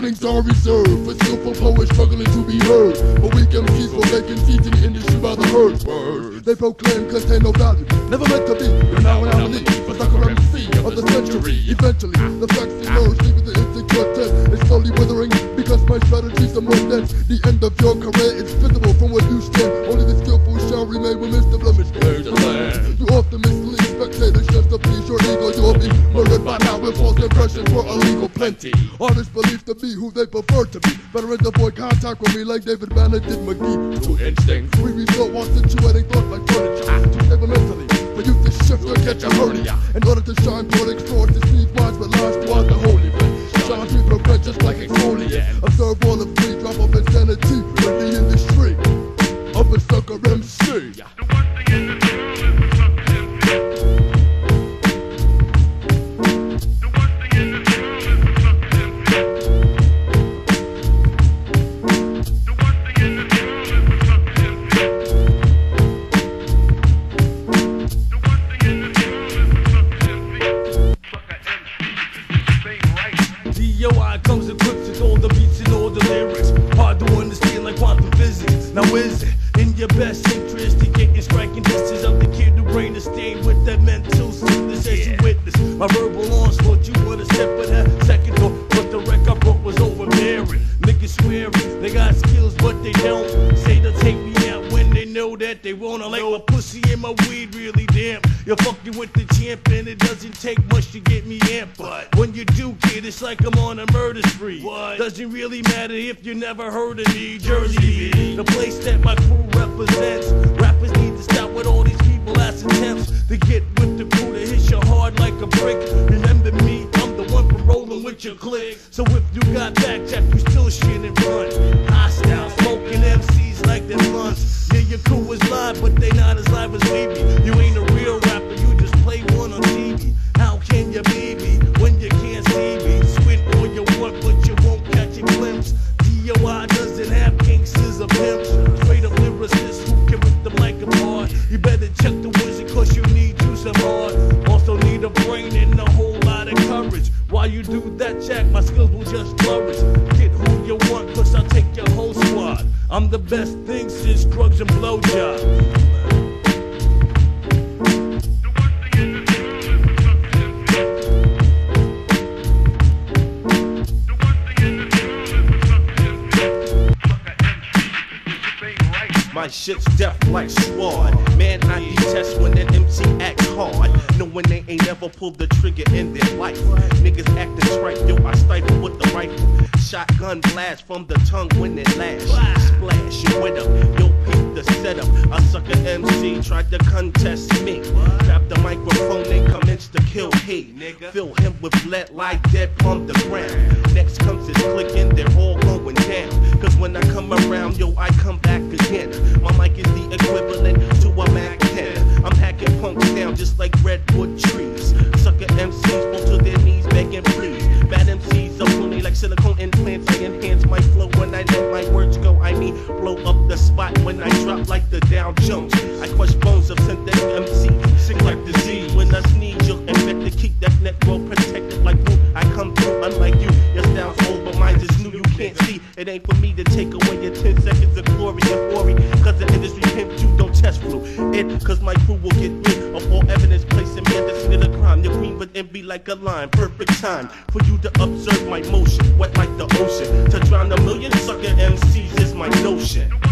evenings are reserved for skillful poets struggling to be heard. But weak MCs for making seeds in the industry by the herd. Word. They proclaim contain no value, never meant to be. You're now an anomaly, a sucker MC of the century. Eventually, the facts emerge, leaving the insecure test. It's slowly withering because my strategy's are more dense. The end of your career is visible from where you stand. Only the skillful shall remain when Mr. Blemish clears the land. You often mislead spectators just to please your ego. You'll be murdered by now with false impressions for illegal plenty. Artists believe to be who they prefer to be. Veterans avoid contact with me like David Banner did McGee. True instinct. We resort while situating thought like furniture. Too stable mentally for you to shift or catch a hernia. In order to shine, port extort to sneeze wise but large squad the holy man. Shine through the red just like exfoliant. Observe all the free drop of insanity in the industry of a sucker MC. DOI comes equipped with all the beats and all the lyrics. Hard to understand like quantum physics. Now is it in your best interest to get in striking distance of the kid who brain is stained with that mental sickness as you witness my verbal onslaught? You wanna step with that second door, but the wreck I brought was overbearing. Niggas swearing they got skills but they don't. Say they'll take me out when they know that they wanna. Like my pussy and my weed really damp. You're fucking with the champ and it doesn't take much to get me amped. But when you do, kid, it's like I'm on a murder spree. What? Doesn't really matter if you never heard of me. Jersey, the place that my crew represents. Rappers need to stop with all these people as attempts to get with the crew that hits you hard like a brick. Remember me, I'm the one from rolling with your clique. So if you got backjack, you still shit in front. Hostile, smoking MCs like they're blunts. Yeah, your crew is live, but they not as live as we be. You ain't a real rapper, you just play one on TV. How can you be me when you can't see me? Squint all you want, but you won't catch a glimpse. DOI doesn't have gangsters or pimps. Straight up lyricists who can rip the mic apart. You better check the wizard cause you need you some heart. Also need a brain and a whole lot of courage. While you do that, Jack, my skills will just flourish. Get who you want cause I'll take your whole squad. I'm the best thing since drugs and blowjobs. My shit's deaf like sword. Man, I detest when an MC acts hard. Knowing they ain't ever pulled the trigger in their life. Niggas acting strike, yo, I stifle with the rifle. Shotgun blast from the tongue when it lash. Splash, you went up, yo, peep the setup. A sucker MC tried to contest me. Grab the microphone and commence to kill he. Fill him with lead like dead on the ground. Next comes his click and they're all going down. Cause when I come around, yo, I come back again. My mic is the equivalent to a Mac 10. I'm hacking punks down just like redwood trees. Sucker MCs fall to their knees begging please. Bad MCs are funny like silicone implants. I enhance my flow when I let my words go. I mean blow up the spot when I drop like the Dow Jones. I crush bones of synthetic MC, sick like disease. When I sneeze, you'll infect to keep that neck well protected like woo. I come through unlike you. Your style's old but mine is new. You can't see. It ain't for me to take away your 10 seconds of glory and glory. Cause the industry pimp you don't test flu it. Cause my crew will get rid of all evidence placing me at the scene of the crime. You're green but envy like a lime. Perfect time for you to observe my motion. Wet like the ocean. To drown a million sucker MCs is my notion.